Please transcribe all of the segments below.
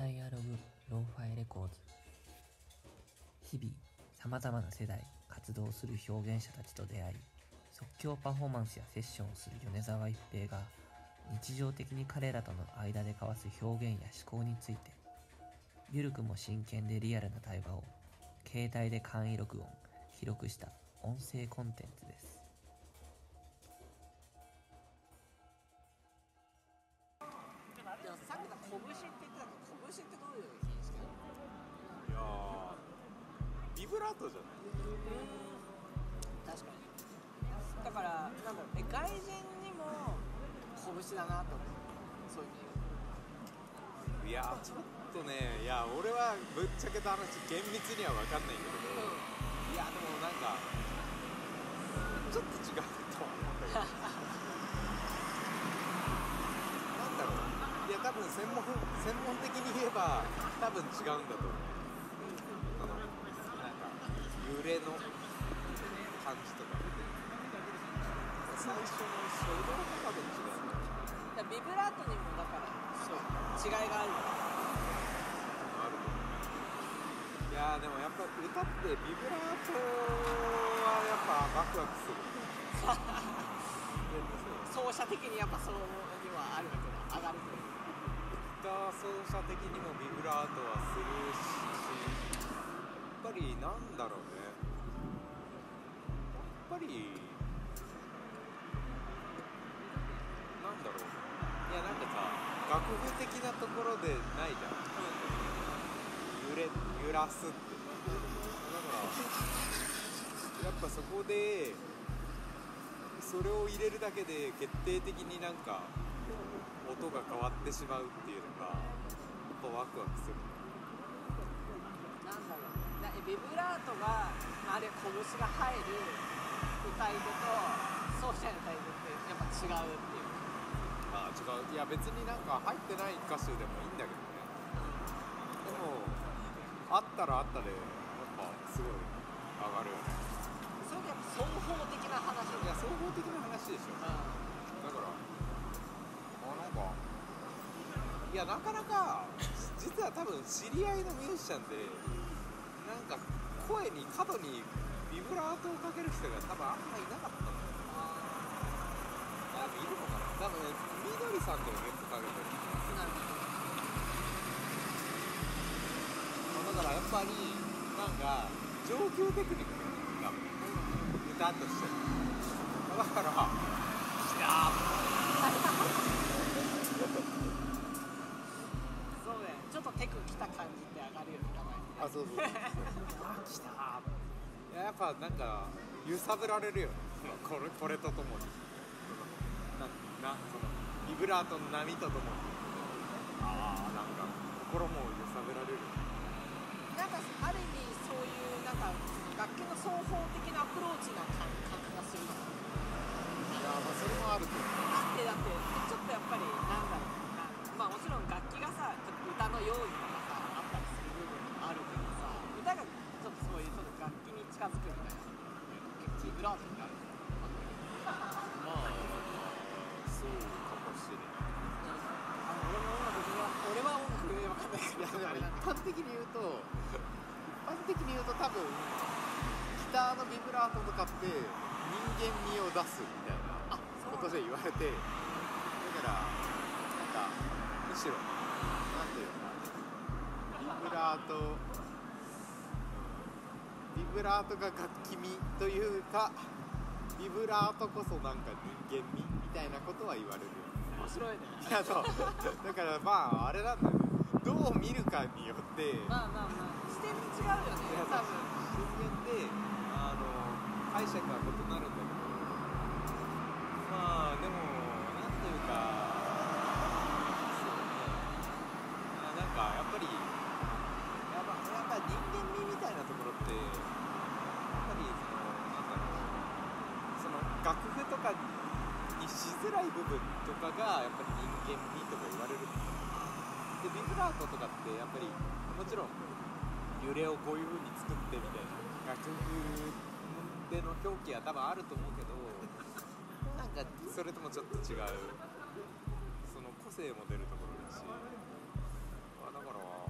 ダイアログローファイレコーズ。日々さまざまな世代活動する表現者たちと出会い、即興パフォーマンスやセッションをする米沢一平が日常的に彼らとの間で交わす表現や思考について、ゆるくも真剣でリアルな対話を携帯で簡易録音記録した音声コンテンツです。 でもさっきの拳って言ってたけど、拳ってどういう品種？ いやー、ビブラートじゃない？ 確かに。だからなんだろう、外人にも拳だなと思う。そういう意味で。 いやー、ちょっとね、いや俺はぶっちゃけた話厳密には分かんないんだけど、いやでもなんかちょっと違うと思うんだけどなんだろう、いや多分専門的に言えば多分違うんだと思う。なんか揺れの感じとか最初の初動が多分違う。 だからビブラートにもだからそう違いがあるよね。 いやでもやっぱ歌ってビブラートはやっぱワクワクする奏者的にやっぱそうにはあるわけだ。上がるというギター奏者的にもビブラートはするし、やっぱりなんだろうね、やっぱりなんだろう、いやなんかさ、楽譜的なところでないじゃん、揺らすって。だからやっぱそこでそれを入れるだけで決定的になんか音が変わってしまうっていうのがやっぱワクワクする。 なんだろう、ビブラートがあれ拳が入る歌い手と奏者の歌い手ってやっぱ違うっていう。 ああ違う、いや別になんか入ってない歌手でもいいんだけどね。でもあったらあったでやっぱすごい上がるよね。 それでやっぱ双方的な話。 いや双方的な話でしょ。だからなんかいやなかなか実は多分知り合いのミュージシャンでなんか声に過度にビブラートをかける人が多分あんまいなかったのよ。いるのかな。多分みどりさんでも結構かけてる。だからやっぱりなんか上級テクニックが歌としてだからそうね、ちょっとテク来た感じって上がるよね、たまに。 あ、そうそう来たー。やっぱなんか揺さぶられるよね、これとともにそのビブラートの波とともになんか心も揺さぶられる。 なんかある意味そういうなんか楽器の双方的なアプローチな感じがするのかな。 いやまあそれもあると思う。 だってちょっとやっぱりなんだろうな、まあもちろん楽器がさちょっと歌の用意とかさあったりする部分もあるけどさ、歌がちょっとそういうちょっと楽器に近づくみたいな結構ビブラートになる。 まあそうかもしれない。 俺は音楽で分かんないけど、 いや一般的に言うと多分ギターのビブラートとかって人間味を出すみたいなことで言われて、だからなんかむしろなんていうのか、ビブラートが楽器味というかビブラートこそなんか人間味みたいなことは言われるよ。 面白いね。 いやそうだからまああれなんだよね、どう見るかによってまあ視点違うよね、多分人間で解釈は異なるんだけど、まあでもなんというかそうね、なんかやっぱり人間味みたいなところってやっぱりなんだろう、その楽譜とかにしづらい部分とかがやっぱり人間味とか言われる。でビブラートとかってやっぱりもちろん揺れをこういう風に作ってみたいな楽譜での表記は多分あると思うけど、なんかそれともちょっと違うその個性も出るところだし、だから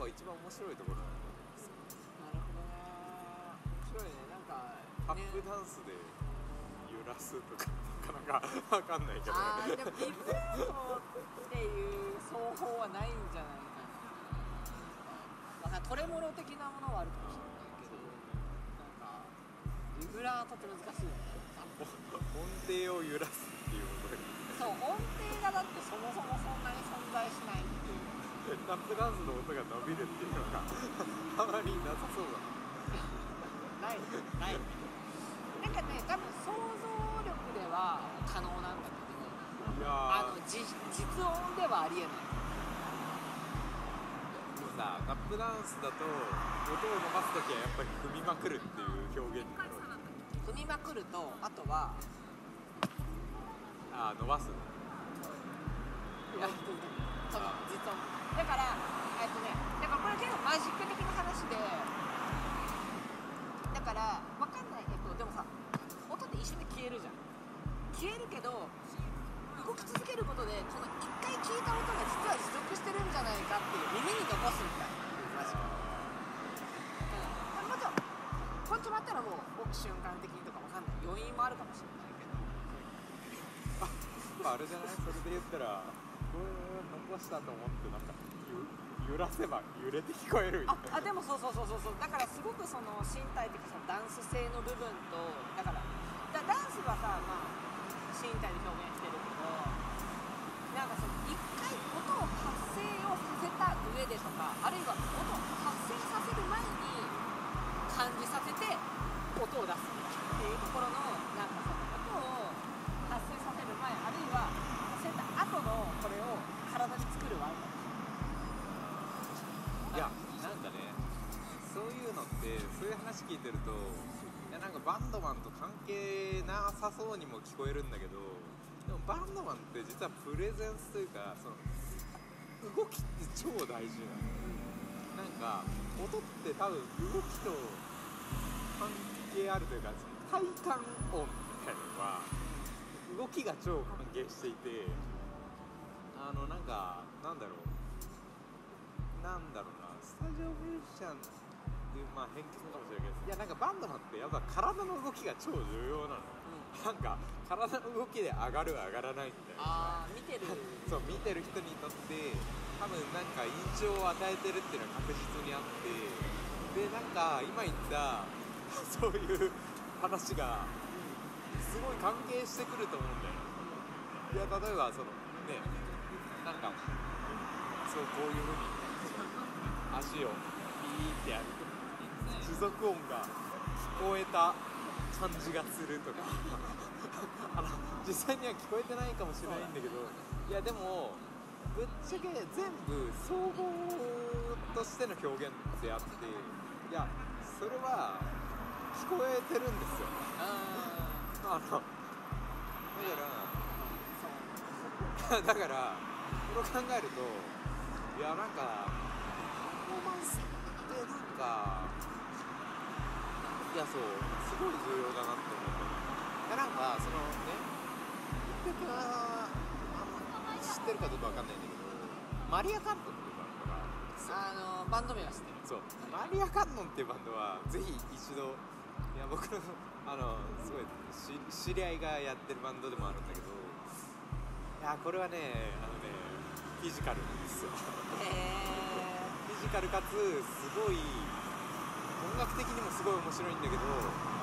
一番面白いところなんだと思うんですよ。 なるほどな。面白いね。なんかタップダンスで揺らすとかなかなかわかんないけどあーでもビブラートっていう奏法はないんじゃないかな。まあトレモロ的なものはあるかもしれないけど、なんかビブラートって難しいよね。 音程を揺らすっていうことでそう音程がだってそもそもそんなに存在しないっていう。 タップダンスの音が伸びるっていうのがあまりなさそうだ。 ないない。なんかね多分想像力では可能なんだけど、 いやー実音ではありえない。 でもさ、タップダンスだと音を伸ばすときはやっぱり踏みまくるっていう表現になるわけ。 踏みまくるとあとは伸ばすの。 その実音だからだからこれ結構マジック的な話で、だからわかんないでもさ音って一瞬で消えるじゃん。消えるけど動き続けることでこの一回聞いた音が実は持続してるんじゃないかっていう耳に残すみたいなマジック。もちろんこっちもあったらもう瞬間的にとかわかんない要因もあるかもしれないけど、 あれじゃない？それで言ったらこれ残したと思ってなんか揺らせば揺れて聞こえるみたいな。 でもそうだからすごくその身体的そのダンス性の部分とだからダンスはさ身体で表現してるけど、なんかその一回音を発声をさせた上でとかあるいは音を発声させる前に感じさせて音を出すっていうところのなんかその音を発声させる前あるいはさせた後のこれを体に作るわけ。 いやなんかねそういうのってそういう話聞いてるとなんかバンドマンと関係なさそうにも聞こえるんだけど、でもバンドマンって実はプレゼンスというかその動きって超大事なの。なんか音って多分動きと関係あるというかその体感音みたいなのは動きが超関係していてなんかなんだろうなスタジオミュージシャンって偏見かもしれないけど、いやなんかバンドマンってやっぱ体の動きが超重要なの、なんか体の動きで上がる上がらないみたいな。 見てるそう見てる人にとって多分なんか印象を与えてるっていうのは確実にあって、でなんか今言ったそういう話がすごい関係してくると思うんだよ。いや例えばそのねなんかそうこういう風に足をピーってやると持続音が聞こえた感じがするとか実際には聞こえてないかもしれないんだけど、いやでもぶっちゃけ全部総合としての表現であって、いやそれは聞こえてるんですよ。だからこれを考えると、いやなんかパフォーマンスってなんかいやそうすごい重要だなって思った。なんかそのね言ってた知ってるかどうかわかんないんだけど、マリア・カンノンっていうバンドがバンド名は知ってる。 そうマリア・カンノンっていうバンドはぜひ一度、いや僕のすごい知り合いがやってるバンドでもあるんだけど、いやこれはねフィジカルなんですよ。フィジカルかつすごい音楽的にもすごい面白いんだけど、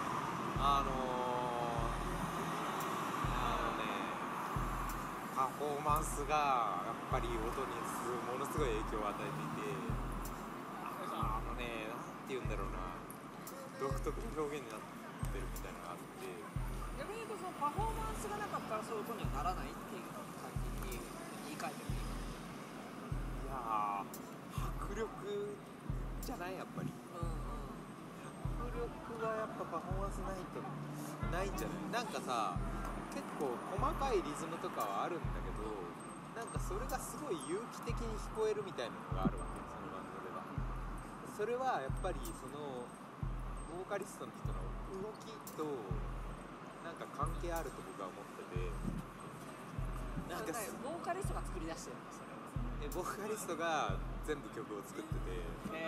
パフォーマンスがやっぱり音にものすごい影響を与えていて、なんて言うんだろうな、独特の表現になってるみたいなのがあって、 逆に言うとそのパフォーマンスがなかったらそういう音にはならないっていう感じに言い換えてもいいかな。 いや迫力じゃないやっぱり。迫力はやっぱパフォーマンスないとないんじゃない。なんかさ結構細かいリズムとかはあるんだけど、なんかそれがすごい有機的に聞こえるみたいなのがあるわけ、そのバンドでは。それはやっぱりそのボーカリストの人の動きとなんか関係あると僕は思ってて、 なんかボーカリストが作り出してるんですよ。 ボーカリストが全部曲を作ってて、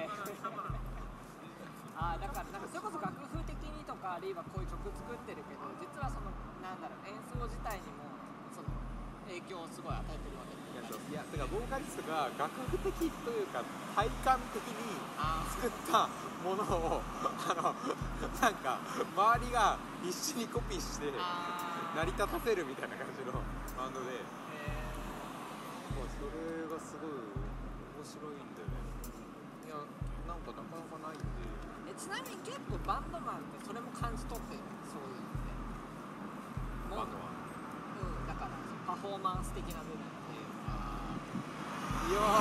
あーだからなんかそれこそ楽譜的にとかあるいはこういう曲作ってるけど実はそのなんだろう演奏自体にもその影響をすごい与えてるわけいやだからボーカリストが楽譜的というか体感的に作ったものをなんか周りが必死にコピーして成り立たせるみたいな感じのバンドで、それがすごい面白いんだよね。いやなんかなかなかないんで。 ちなみに結構バンドマンってそれも感じ取ってるそういうのってバンドはだからパフォーマンス的な部分っていうかいや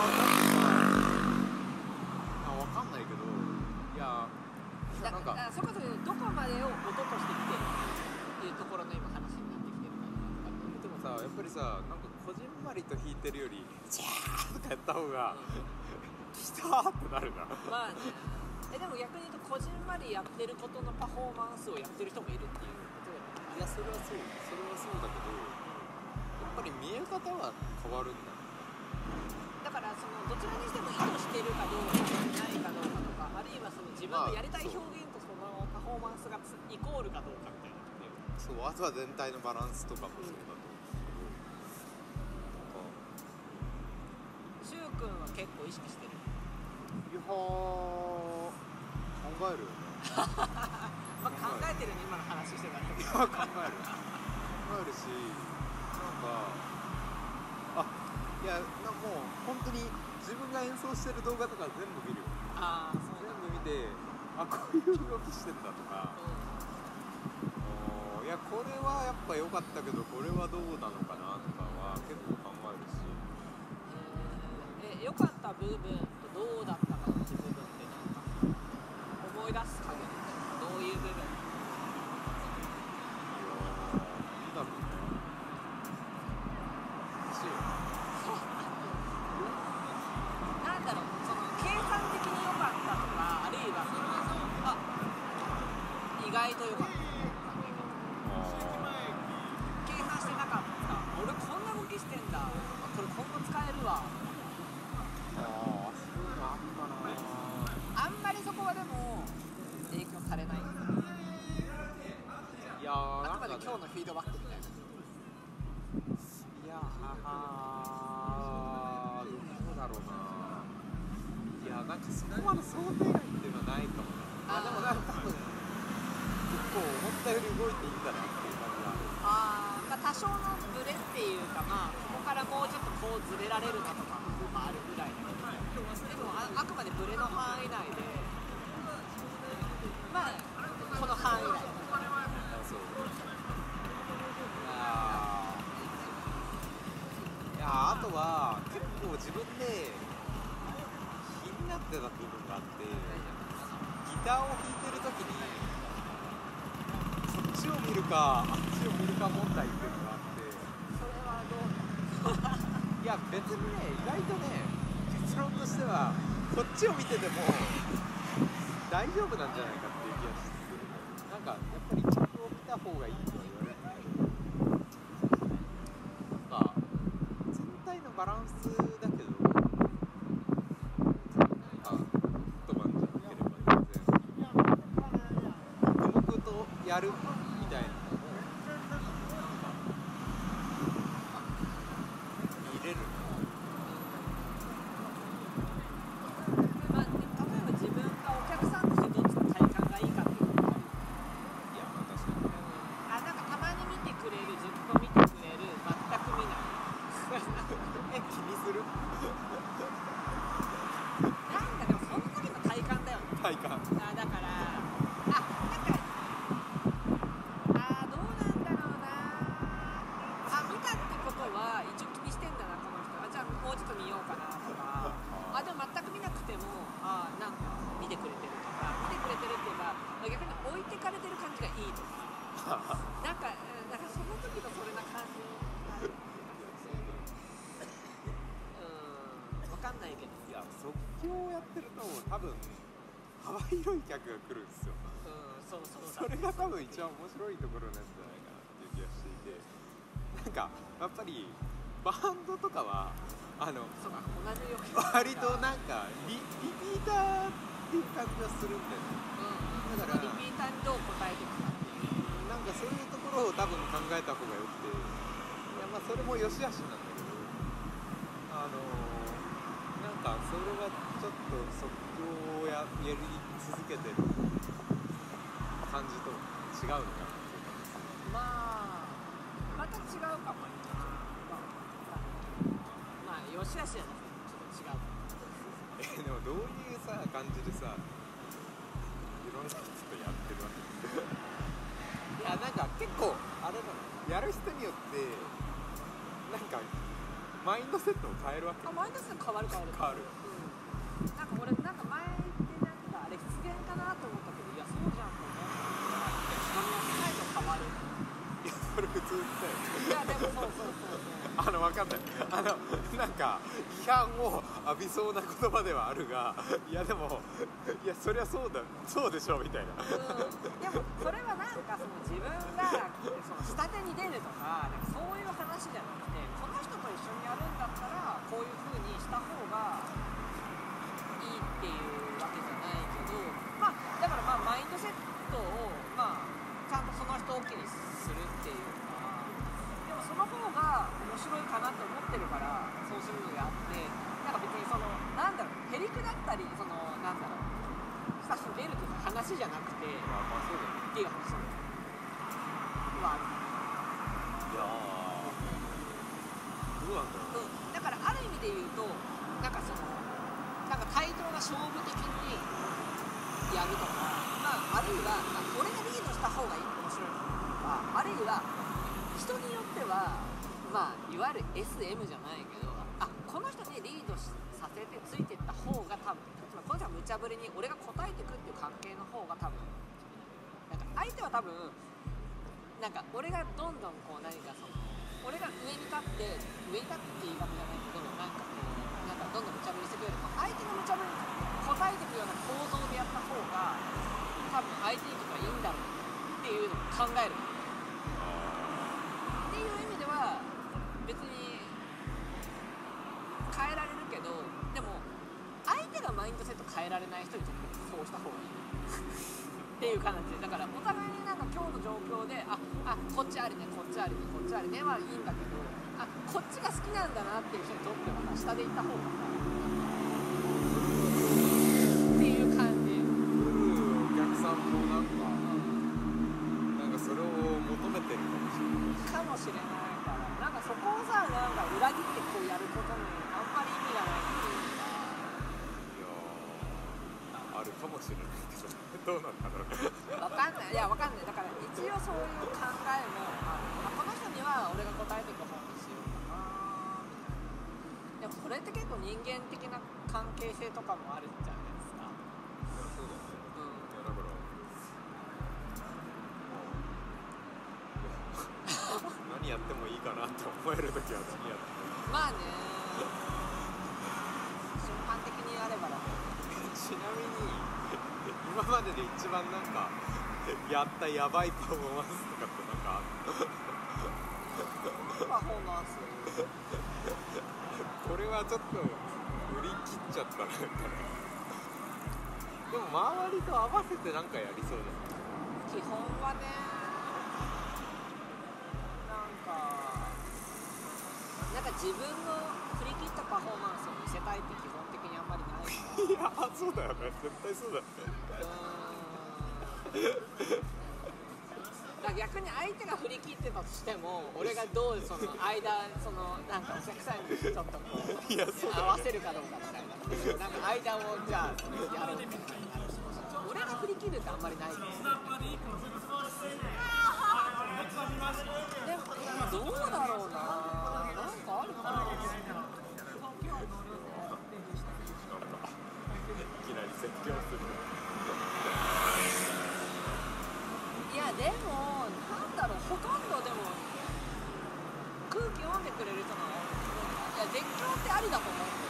わかんないけどいやなんかそこでどこまでを音として見てるっていうところの今話になってきてるかなでもさやっぱりさなんかこじんまりと弾いてるよりジャーとかやった方がきたーってなるな。 まあねでも逆に言うとこじんまりやってることのパフォーマンスをやってる人もいるっていうことでいやそれはそうだけどやっぱり見え方は変わるんだ。 だからそのどちらにしても意図してるかどうかしないかどうかとかあるいはその自分のやりたい表現とそのパフォーマンスがイコールかどうかみたいなそうあとは全体のバランスとかもそうだと思うけど、 しゅうくんは結構意識してるいや考えるよねまあ考えてるね今の話してたらいや考えるしなんかいやもう本当に自分が演奏してる動画とか全部見るよ。 そう全部見てこういう動きしてんだとか、いやこれはやっぱ良かったけどこれはどうなのかなとかは結構考えるし、 良かった部分とどうだったかっていう部分ってなんか思い出す限りどういう部分なんだろうななんだろうその計算的に良かったとかあるいは意外と良かった計算してなかった俺こんな動きしてんだこれ今後使えるわそういうのあったな。 あんまりそこはでも影響されないいやあくまでなんかね今日のフィードバックみたいな。 いやどうだろうな。いやなんかそこまで想定外っていうのはないかもね。でもなんか多分結構思ったより動いていいんだなっていう感じがある。 多少のブレっていうかここからもうちょっとこうずれられるなとかあるぐらいだけどでもあくまでブレの範囲内でこの範囲内そういやあとは結構自分で気になってた部分があってギターを弾いてる時にこっちを見るかあっちを見るか問題っていうのがあってそれはどういや別にね意外とね結論としてはこっちを見てても大丈夫なんじゃないかっていう気がする。なんかやっぱり曲を見た方がいいとは言われるんだけどなんか全体のバランスだけどなんか一晩じゃなければ全然黙々とやるみたいなのも見れる。 例えば自分がお客さんとしてどっちの体感がいいかっていうのがいやまあ確かになんかたまに見てくれるずっと見てくれる全く見ない気にするなんかでもその時の体感だよね体感だからなんかどうなんだろうな見たってことは一応気にしてんだなこの人じゃあもうちょっと見ようかなとかでも全く見なくてもなんか見てくれてるとか見てくれてるっていうか逆に置いてかれてる感じがいいとかなんかその時のそれな感じわかんないけどいや即興をやってると多分幅広い客が来るんですよ。それが多分一番面白いところなんじゃないかなっていう気がしていてなんかやっぱりバンドとかはそうか同じよう割となんかリピーターっていう感じはするんだよね。 だからリピーターにどう答えていくかっていうなんかそういうところを多分考えた方がよくて、いやまあそれも良し悪しなんだけど、なんかそれはちょっと即興をやり続けてる感じと違うのかなっていう感じです。 まあまた違うかもね。まあよしあしじゃなくてちょっと違う。 でもどういうさ感じでさ、いろんな人とやってるわけですよ。いやなんか結構あれだね、やる人によってなんかマインドセットを変えるわけ。 マインドセット変わる。 変わる。 なんか俺なんか前ってなんかあれ失言かなと思ったけど、いやそうじゃんと思って、人によって態度変わる。 いやそれ普通だよ。 いやでもそうわかんない。なんか批判を浴びそうな言葉ではあるが、いやでもいやそりゃそうでしょみたいな。 でもそれはなんかその自分がその下手に出るとか、なんかそういう話じゃなくて、この人と一緒にやるんだったらこういう風にした方がいいっていうわけじゃないけど、まあだからまあマインドセットをまあちゃんとその人を大きにするっていうか、でもその方が面白いかなと思ってるからそうするのであって、なんか別にそのなんだろう、へりくだったりそのなんだろうさし出るという話じゃなくて、 まあそうだね。 っていう話はある。 いやどうなんだろう。 だからある意味で言うとなんかそのなんか対等な勝負的にやるとか、まあ、あるいは、俺がリードした方が面白いとか、あるいは人によってはまあいわゆる SM じゃないけど、この人にリードさせてついていった方が多分、この人は無茶ぶりに俺が答えてくっていう関係の方が多分、なんか相手は多分なんか俺がどんどんこう何かその俺が上に立って言い方じゃないけど、なんかこうなんかどんどん無茶ぶりしてくれると、相手の無茶ぶりに答えていくような構造でやった方が多分相手にとってはいいんだろうっていうのを考えるっていう意味では別に変えられるけど、でも相手がマインドセット変えられない人にとってそうした方がいいっていう感じで、だからお互いになんか今日の状況でこっちありねこっちありねこっちありねはいいんだけど、こっちが好きなんだなっていう人にとっては下で行った方がっていう感じ。 お客さんもなんかそれを求めてるかもしれない。 かもしれないから、なんかそこをさ、なんか裏切ってこうやることにあんまり意味がないっていうか。 いやあるかもしれないけどどうなんだろう。 わかんない。いやわかんない。だから一応そういう考えもこの人には俺が答えていく方にしようかなみたいな。でもそれって結構人間的な関係性とかもあるじゃないですか。 そうだね。いやだから何やってもいいかなって思えるときは何やっても。 まあね。瞬間的にあればだと。 ちなみに今までで一番なんかやったヤバいパフォーマンスとかってなんかパフォーマンスこれはちょっと売り切っちゃったなみたいな。でも周りと合わせてなんかやりそうだね。 基本はね、なんか自分の振り切ったパフォーマンスを見せたいって基本的にあんまりないからいやそうだよね、絶対そうだよね。 だから逆に相手が振り切ってたとしても俺がどうその間そのなんかお客さんにちょっとこういやそうだよね合わせるかどうかみたいな、なんか間をじゃあやろうみたいな。俺が振り切るってあんまりないんですよ。でもどうだろうな、なんかあるかな。 いきなり説教する。 いやでもなんだろう、ほとんどでも空気読んでくれる人のいや絶叫ってありだと思って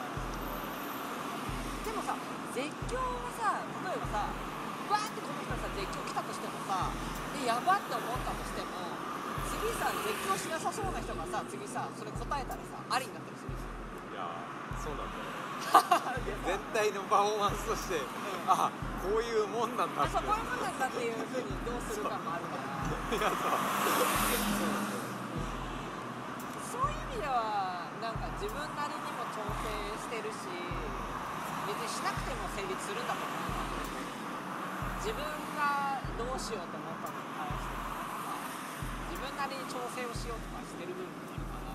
て、でもさ絶叫はさ、例えばさわーってこの人さ絶叫来たとしてもさ、やばって思ったとしても次さ絶叫しなさそうな人がさ次さそれ答えたらさありになったりするし、 そうなんだよ全体のパフォーマンスとして、あ、こういうもんなんだって、 そうこういうもんなんだっていうふうにどうするかもあるからいやそういう意味ではなんか自分なりにも調整してるし、別にしなくても成立するんだと思うんだけど、自分がどうしようと思ったのに対して自分なりに調整をしようとかしてる部分もあるから。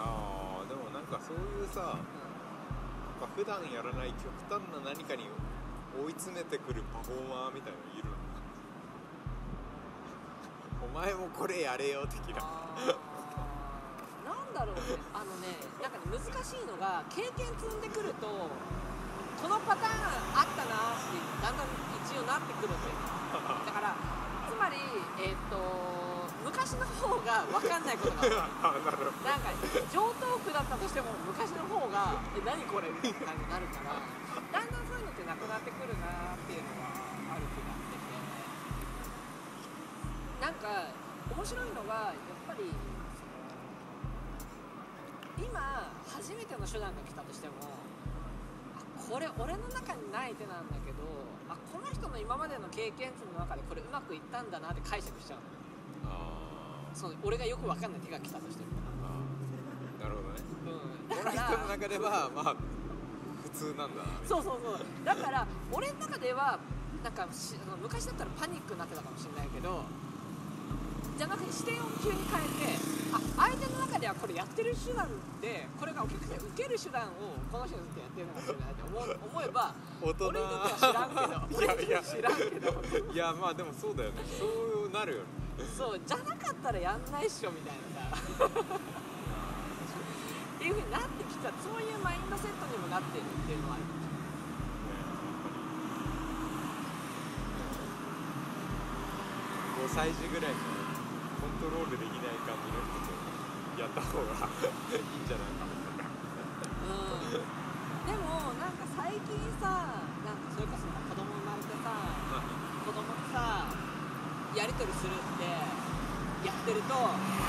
あーでもなんかそういうさ、まあ、普段やらない極端な何かに追い詰めてくるパフォーマーみたいなのいるのお前もこれやれよ的ななんだろうね、なんかね難しいのが経験積んでくるとこのパターンあったなってだんだん一応なってくるんだよだからつまり昔の方が分かんないことが多いなんか上等句だったとしても昔の方が何これみたいな感じになるからだんだんそういうのってなくなってくるなっていうのがある気がしてて、なんか面白いのがやっぱり今初めての手段が来たとしても、これ俺の中にない手なんだけど、この人の今までの経験値の中でこれうまくいったんだなって解釈しちゃうの。そう俺がよく分かんない手が来たとしても。 なるほどね、 だからこの人の中ではまあ普通なんだな。 そうだから俺の中ではなんか昔だったらパニックになってたかもしれないけど、じゃなくて視点を急に変えて、相手の中ではこれやってる手段でこれがお客さんに受ける手段をこの人にとってやってるのかもしれないって思えば大人俺にとっては知らんけど俺にとっては知らんけどいやまあでもそうだよね、そうなるよね。 そうじゃなかったらやんないっしょみたいなさっていう風になってきた、そういうマインドセットにもなってるっていうのはあるかもしれない。 5歳児ぐらいのコントロールできない感じの人とやった方がいいんじゃないかみたいな。 でもなんか最近さ、なんかそれこそ子供生まれてさ、子供とさやり取りするってやってると、なんか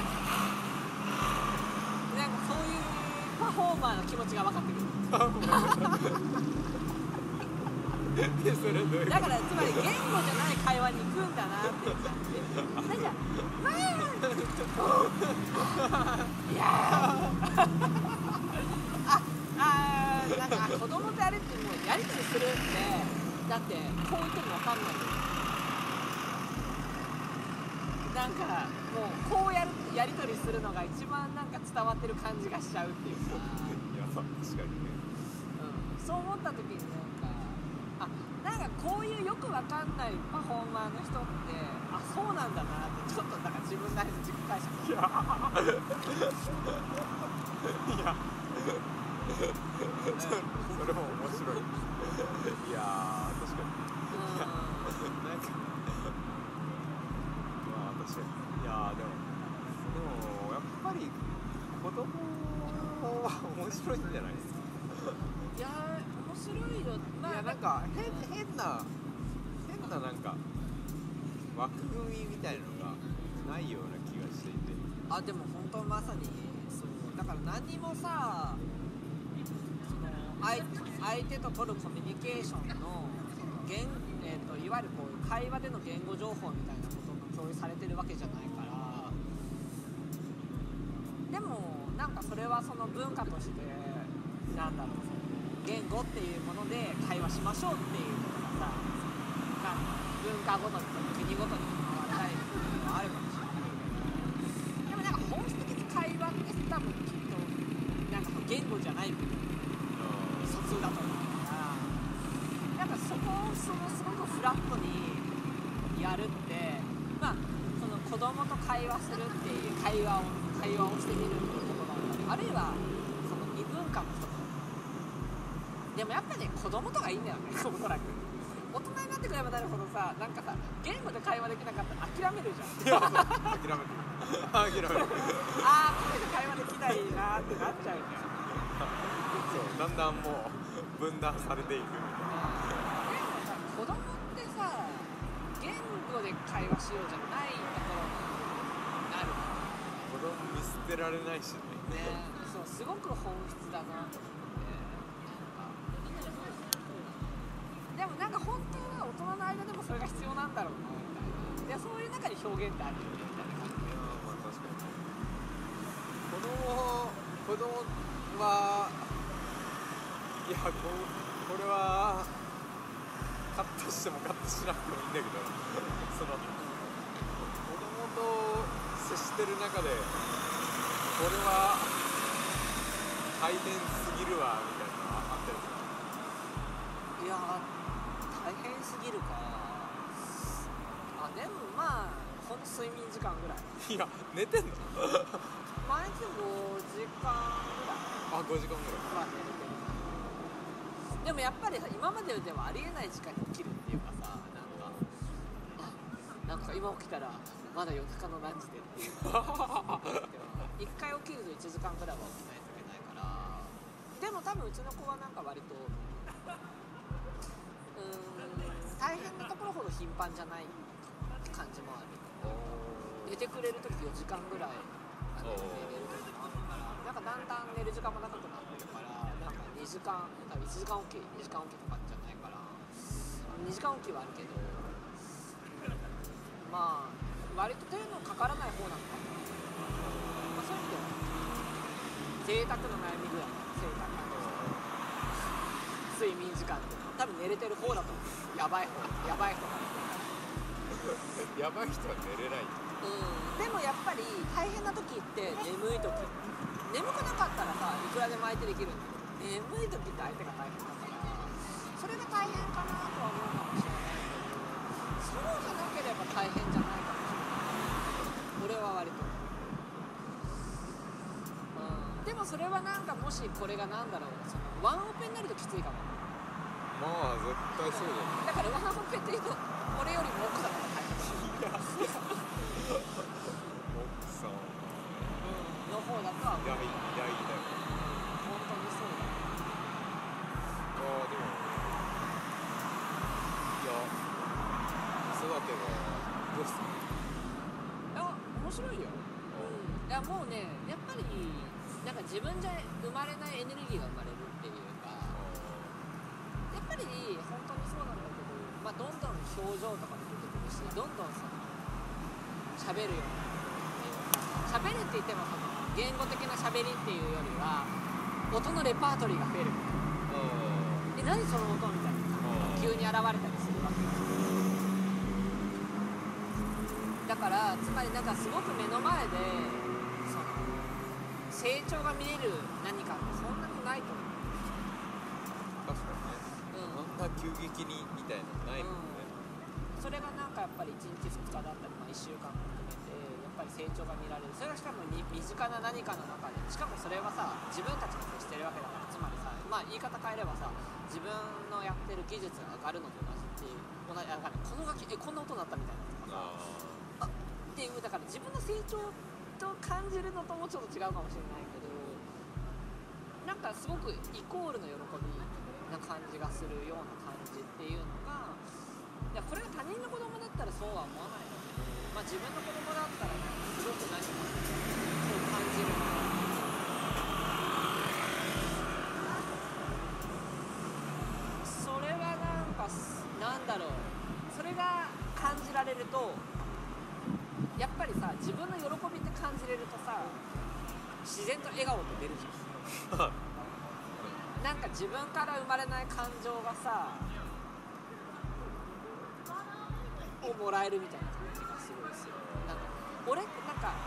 そういうパフォーマーの気持ちが分かってくるそれどういうだからつまり言語じゃない会話に行くんだなっていう感じで、なんかいやなんか子供とやるってもうやり取りするってだってこう言っても分かんないよ。なんかもうこうやり取りするのが一番なんか伝わってる感じがしちゃうっていうか。 いや確かにね、 そう思った時になんかこういうよくわかんないパフォーマーの人ってそうなんだなってちょっとなんか自分なりの自己解釈いやそれも面白いいや確かになんかまあ確かにいやでもやっぱり子供は面白いんじゃないですか。 いや面白いよ。 いやなんか変ななんか枠組みみたいなのがないような気がしていて、 でも本当まさにそうだから何もさ相手と取るコミュニケーションのいわゆるこう会話での言語情報みたいなことが共有されてるわけじゃないから、でもなんかそれはその文化としてなんだろう、言語っていうもので会話しましょうっていうことがさ、文化ごとにとか国ごとに変わらないっていうのはあるかもしれないけど、でもなんか本質的に会話って多分きっとなんか言語じゃない疎通だと思うから、なんかそこをすごくフラットにやるって、その子供と会話するっていう会話をしてみるっていうことだったり、あるいはその異文化の人とでもやっぱね子供とかいいんだよね、おそらく。大人になってくればなるほどさ、なんかさ言語で会話できなかったら諦めるじゃん。 諦めてこれで会話できないなってなっちゃうじゃん。 そうだんだんもう分断されていくみたいな。 でもさ子供ってさ言語で会話しようじゃないところになる子供見捨てられないしね。 ね。そうすごく本質だなと思って。 中に表現ってあるよねみたいな感じで。 まあ確かに子供はいやこれはカットしてもカットしなくてもいいんだけどその子供と接してる中でこれは大変すぎるわみたいなのあったりする。 いや大変すぎるか。あでもまあほんと睡眠時間ぐらい。 いや寝てんの毎日5時間ぐらいあ5時間ぐらいは寝れてる。でもやっぱりさ今までではありえない時間に起きるっていうかさ、なんか今起きたらまだ夜中の何時でっていう一回起きると1時間ぐらいは起きないといけないから。でも多分うちの子はなんか割と大変なところほど頻繁じゃない感じもある。寝てくれるとき4時間ぐらい寝れるときもあるから、なんかだんだん寝る時間も長くなってるから、なんか2時間1時間起き2時間起きとかじゃないから2時間起きはあるけど、まあ割と手のかからない方なのかな。まあそういう意味では贅沢の悩みぐらい贅沢な睡眠時間って多分寝れてる方だと思う。やばい人からやばい人は寝れない。 でもやっぱり大変な時って眠い時、眠くなかったらさいくらでも相手できるんだけど、眠い時って相手が大変だからそれが大変かなとは思うかもしれないけど、そうじゃなければ大変じゃないかもしれない。俺は割とでもそれはなんかもしこれがなんだろう、そのワンオペになるときついかも。 まあ絶対そうだよね。 だからワンオペっていうと俺よりも奥さんが大変奥さんの方だとは思う。 いやいやいいだよ。 本当にそうだ。 でもいや子育てはどうする？ いや面白いよ。いやもうねやっぱりなんか自分じゃ生まれないエネルギーが生まれるっていうか、やっぱり本当にそうなんだけど、まあ、どんどん表情とかも出てくるし、どんどんその喋るようになって、喋るって言ってもその言語的な喋りっていうよりは音のレパートリーが増える。で何その音みたいな急に現れたりするわけだから、つまりなんかすごく目の前でその成長が見れる何かってそんなにないと思う。 確かにね、あんな急激にみたいなのないもんね。 それがなんかやっぱり1日2日だったり、まあ、1週間も含めてやっぱり成長が見られる。それがしかも身近な何かの中で、しかもそれはさ自分たちが接してるわけだから、つまりさ、まあ言い方変えればさ自分のやってる技術が上がるのと同じっていう、同じこの楽器こんな音鳴ったみたいなとかさっていう、だから自分の成長と感じるのともちょっと違うかもしれないけど、なんかすごくイコールの喜びな感じがするような感じっていうのが、いやこれが他人の子供だったらそうは思わないので、まあ自分の子供だったらすごく何かそう感じるな。それはなんかなんだろう、それが感じられるとやっぱりさ自分の喜びって感じれるとさ自然と笑顔って出るじゃんなんか自分から生まれない感情がさをもらえるみたいな感じがすごいする。なんか俺ってなんか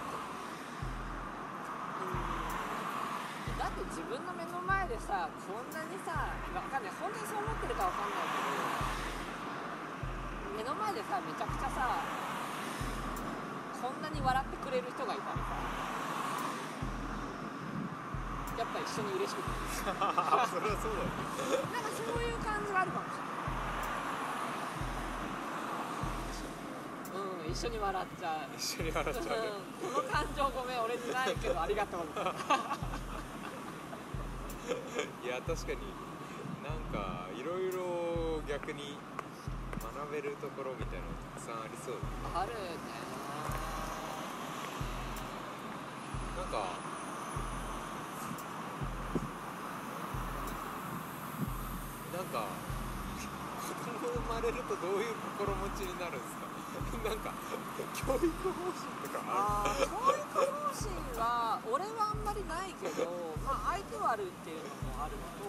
だって自分の目の前でさこんなにさわかんない、本当にそう思ってるかわかんないけど、目の前でさめちゃくちゃさこんなに笑ってくれる人がいたらさやっぱ一緒に嬉しくなるそれはそうだよなんかそういう感じがあるかもしれない。一緒に笑っちゃう。 一緒に笑っちゃう、 この感情ごめん俺にないけどありがとういや確かになんかいろいろ逆に学べるところみたいなのたくさんありそうだね。 あるね。 なんか子供生まれるとどういう心持ちになるんですかなんか教育方針とか教育方針は俺はあんまりないけど、まあ相手はあるっていうのもあるのと、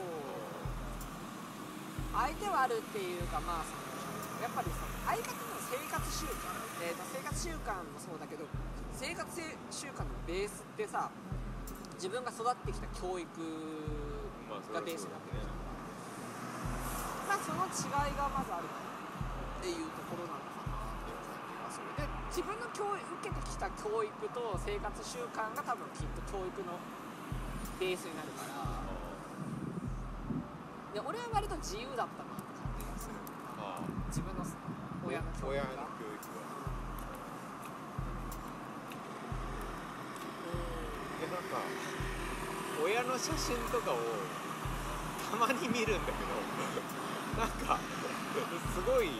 相手はあるっていうか、まあそのやっぱりその相方の生活習慣、生活習慣もそうだけど、生活習慣のベースってさ、自分が育ってきた教育がベースになってるじゃん。まあその違いがまずあるっていうところなのかなっていう感じがする。で、自分の受けてきた教育と生活習慣が多分きっと教育のベースになるから、で俺は割と自由だったなって感じがする。自分の親の教育が。 なんか親の写真とかをたまに見るんだけどなんかすごい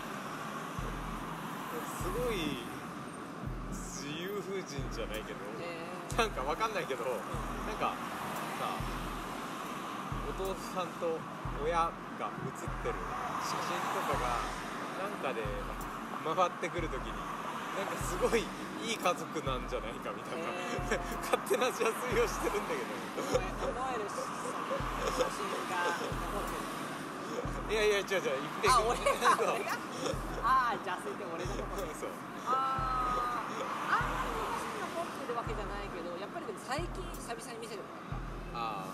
自由婦人じゃないけど、なんかわかんないけど、なんかさ、お父さんと親が写ってる写真とかがなんかで回ってくるときになんかすごいいい家族なんじゃないかみたいな、勝手な邪推をしてるんだけど思える写真が残ってる。 いや違う言って俺が邪推って俺のところそうあんまり昔に残ってるわけじゃないけど、やっぱりでも最近久々に見せてもらった。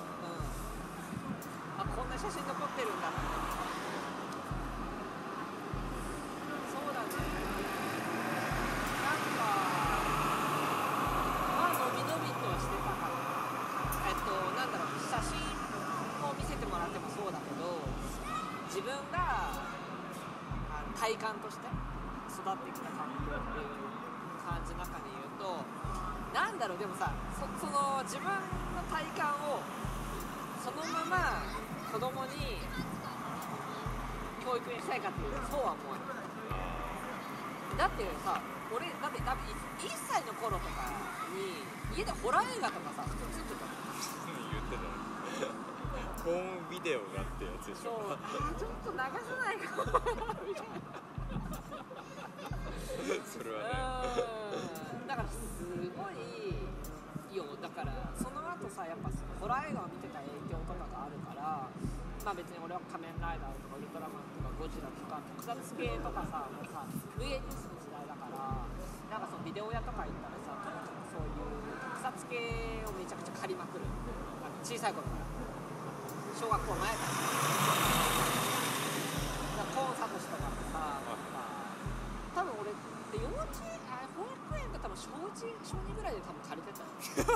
こんな写真残ってるんだって。そうだね、なんかまあ伸び伸びとしてたから、なんだろう、写真を見せてもらってもそうだけど、自分が体感として育ってきた環境っていう感じの中で言うと、なんだろう、でもさ、その自分の体感をそのまま子供に教育にしたいかっていうと、そうは思わない。だってさ、俺だって多分1歳の頃とかに家でホラー映画とかさ、普通についてたの。 言ってたホームビデオがってやつでしょ。 そう、ちょっと流さないかみたいなそれはねだからすごいよ。だからその後さ、やっぱホラー映画を見てた影響とかがあるから、まあ別に俺は仮面ライダーとかウルトラマンとかゴジラとか特撮系とかさ、もうさ VHS の時代だから、なんかそのビデオ屋とか行ったらさ、とにかくそういう特撮系をめちゃくちゃ借りまくる。小さい頃から小学校前からコーンサトシとかってさ、多分俺って幼稚園、保育園が多分小1、小2ぐらいで多分借りてた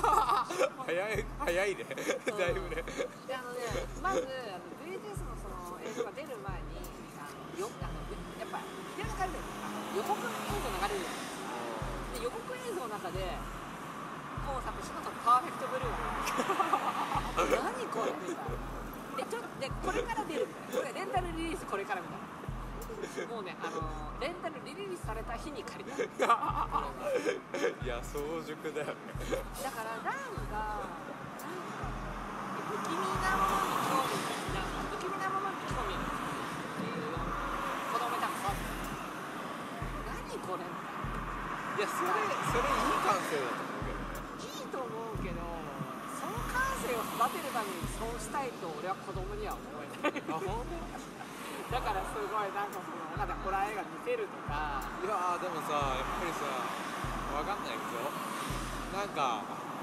早いねだいぶね。 でまずVHS のその映像が出る前にやっぱビデオが借りてる予告映像流れるじゃないですか。で予告映像の中でコーンサトシのパーフェクトブルーが何これみたいな。でこれから出るみたいな、これレンタルリリースこれからみたいな。もうね、レンタルリリースされた日に借りた。いや早熟だよね。 だからなんか不気味なものに興味不気味なものに興味っていう子供たちさ、何これみたいな。 いやそれいい感性だと思うけどね。 いいと思うけど、その感性を育てるためにそうしたいと俺は子供には思えない。 あ、ほんと？ だからすごいなんかそのなんかホラー映画見せるとか。 いやでもさ、やっぱりさ、わかんないけど、なんか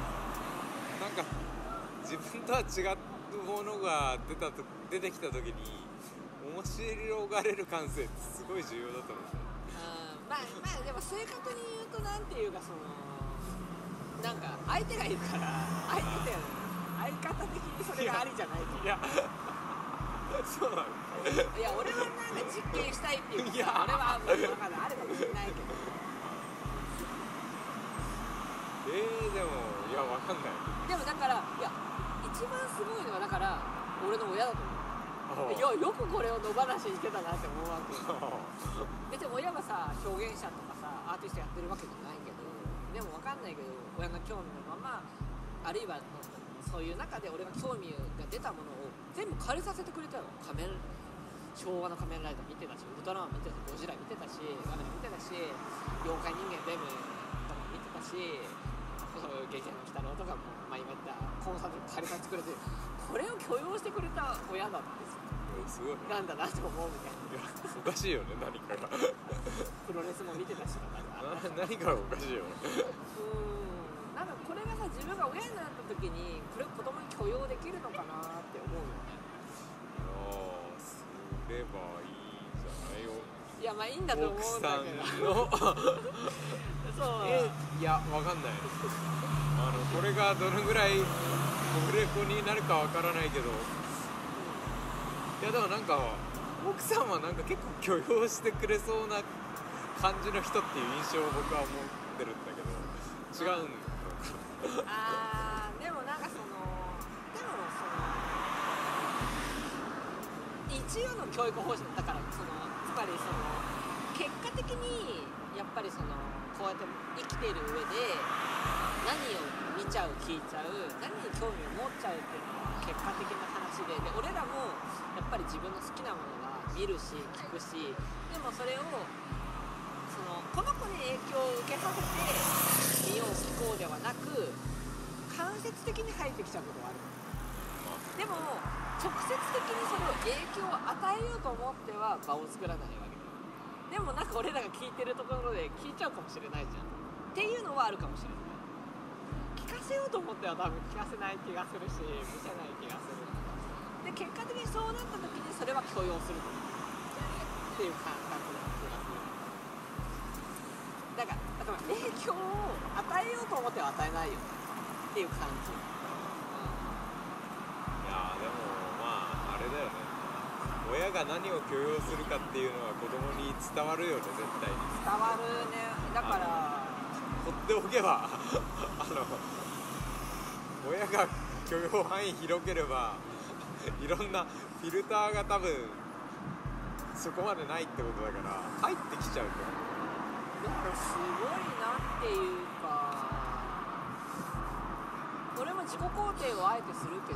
自分とは違うものが出てきた時に面白がれる感性ってすごい重要だと思う。 まあでも正確に言うとなんていうか、そのなんか相手がいるから相方的にそれがありじゃないと。 いやそうなの。 いや俺はなんか実験したいっていうか、俺はもうなんかあるかもしれないけど。 でもいやわかんない。 でもだからいや一番すごいのはだから俺の親だと思う。よくこれを野放しにしてたなって思うわけ。別に親はさ表現者とかさアーティストやってるわけじゃないけど、でもわかんないけど親の興味のまま、あるいはそういう中で俺が興味が出たものを全部借りさせてくれたよ。仮面昭和の仮面ライダー見てたし、ウルトラマン見てたし、ゴジラ見てたし、ガメラ見てたし、妖怪人間ベムとかも見てたし、ゲゲの鬼太郎とかも、まあ、今言ったコンサート借りさせてくれて、これを許容してくれた親だってすごいなんだなと思うみたいな。 いやおかしいよね、何かがプロレスも見てたしとか何かがおかしいよなんかこれがさ、自分が親になった時にこれを子供に許容できるのかなって思うよね。 ああすればいいじゃないよ。 いやまあいいんだと思うんだけど奥さんのそういやわかんないこれがどのぐらいオフレコになるかわからないけど、いやでもなんか奥さんはなんか結構許容してくれそうな感じの人っていう印象を僕は持ってるんだけど、違うんだでもなんかその一応の教育方針だから、つまり結果的にやっぱりこうやって生きている上で何を見ちゃう聞いちゃう、何に興味を持っちゃうっていうのは結果的な話で、俺らもやっぱり自分の好きなものが見るし聞くし、でもそれをこの子に影響を受けさせて見よう聞こうではなく、間接的に入ってきちゃうことがある。でも直接的にそれを影響を与えようと思っては場を作らないわけでもなんか俺らが聞いてるところで聞いちゃうかもしれないじゃんっていうのはあるかもしれない。聞かせようと思っては多分聞かせない気がするし、見せない気がする。で結果的にそうなった時にそれは許容するっていう感覚な気がする。だから影響を与えようと思っては与えないよっていう感じ。 いやでもまああれだよね、親が何を許容するかっていうのは子供に伝わるよね、絶対に伝わるね。だから放っておけば親が許容範囲広ければいろんなフィルターが多分そこまでないってことだから入ってきちゃうと。 だからすごいなっていうか、俺も自己肯定をあえてするけど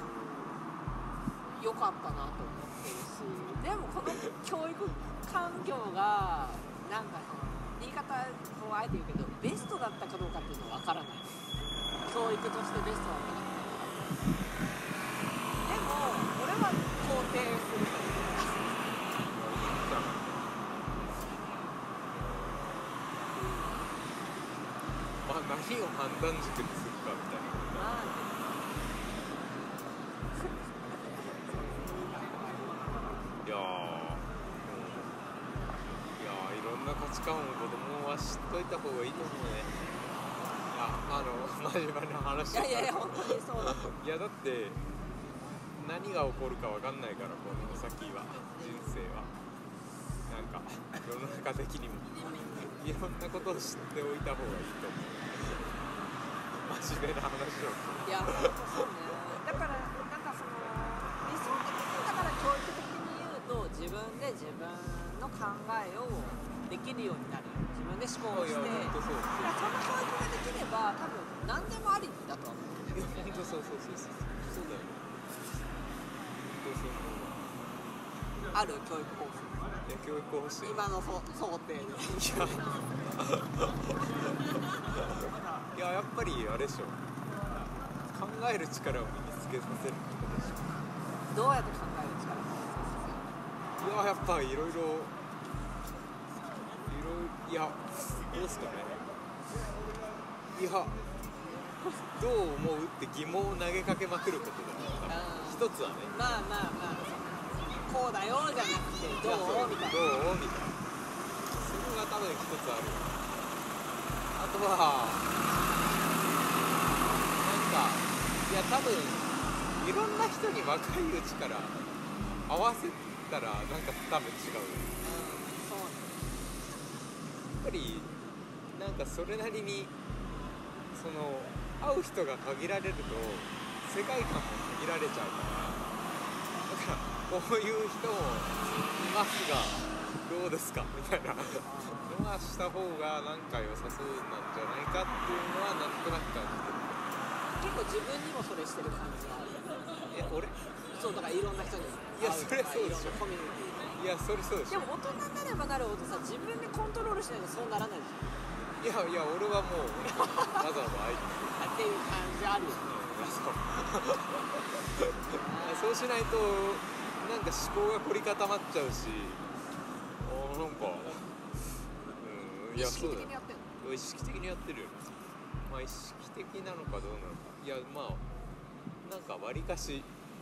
良かったなと思ってるし、でもこの教育環境がなんか言い方をあえて言うけどベストだったかどうかっていうのは分からない。教育としてベストだったかどうか。でも俺は肯定するというかまあ何を判断軸にするかみたいな。いろんな価値観を子供は知っといた方がいいと思うね。いや真面目な話いや本当にそうだと思う。 いやだって何が起こるか分かんないから、この先は人生はなんか世の中的にもいろんなことを知っておいた方がいいと思う。真面目な話を。 いや本当そうね。だからなんか理想的にだから教育的に言うと自分で自分の考えをできるようになる。自分で思考をして、 いや本当そう。 その教育ができれば多分何でもありだとは思う。 いや本当そうだよ。 ある教育方針。 教育方針。 今の想定で。 いややっぱりあれでしょ。考える力を身につけさせるってことでしょ。 どうやって考える力を身につけさせる？ いややっぱいろいろいやどうすかね。いやどう思うって疑問を投げかけまくることだね。一つはね。 まあこうだよじゃなくてどうみたいな。 どうみたいな。それが多分一つある。あとはなんかいや多分いろんな人に若いうちから合わせたらなんか多分違う。 そうね。 やっぱりなんかそれなりに会う人が限られると世界観も限られちゃうから、だからこういう人もいますがどうですかみたいなのはした方がなんか良さそうなんじゃないかっていうのはなんとなく感じてる。 結構自分にもそれしてる感じがある。 俺そうだからいろんな人にいやそれそうでしょ。 いろんなコミュニティいやそれそうでしょ。 でも大人になればなるほどさ、自分でコントロールしないとそうならないじゃん。 いや俺はもうわざわざ相手っていう感じあるよね。 そうしないとなんか思考が凝り固まっちゃうし、なんか、いや意識そうだよ。 的にやってんの？ 意識的にやってるよね。まあ意識的なのかどうなのか、いやまあなんかわりかし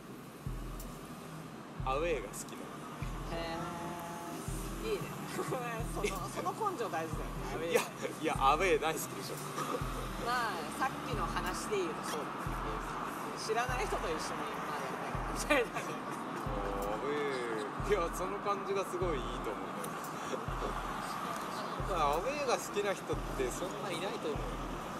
アウェーが好きなの。 へえ、いいね。その根性大事だよね。 いやアウェー大好きでしょ。 まあさっきの話で言うとそうだね。知らない人と一緒にまあやりたいみたいな。 アウェー、いやその感じがすごいいいと思うんだよね。アウェーが好きな人ってそんないないと思うよ。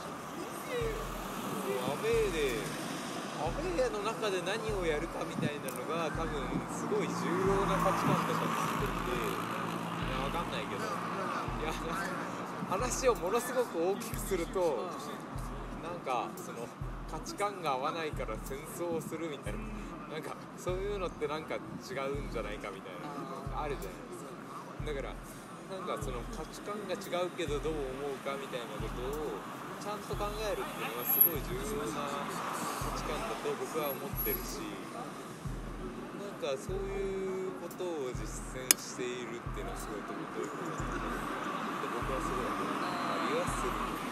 アウェーの中で何をやるかみたいなのが多分すごい重要な価値観とか作ってて、わかんないけど、いや話をものすごく大きくすると、なんかその価値観が合わないから戦争をするみたいな、なんかそういうのってなんか違うんじゃないかみたいなのがあるじゃないですか。だからなんかその価値観が違うけどどう思うかみたいなことをちゃんと考えるっていうのはすごい重要な価値観だと僕は思ってるし、なんかそういうことを実践しているっていうのはすごい尊いことだなって僕はすごいありやすい。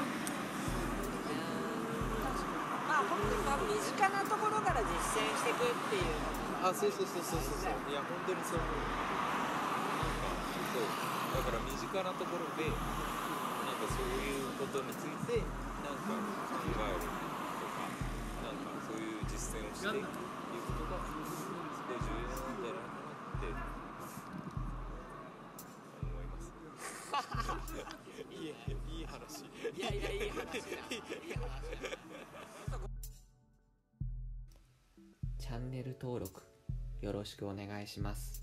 まあ本当に身近なところから実践していくっていうのがそういや本当にそう思う。なんかそうだから身近なところでなんかそういうことについてなんか考えるとか、なんかそういう実践をしていくっていうことがすごい重要なんじゃないかなって思います。いい話。 いやいい話だ。いい話。 チャンネル登録よろしくお願いします。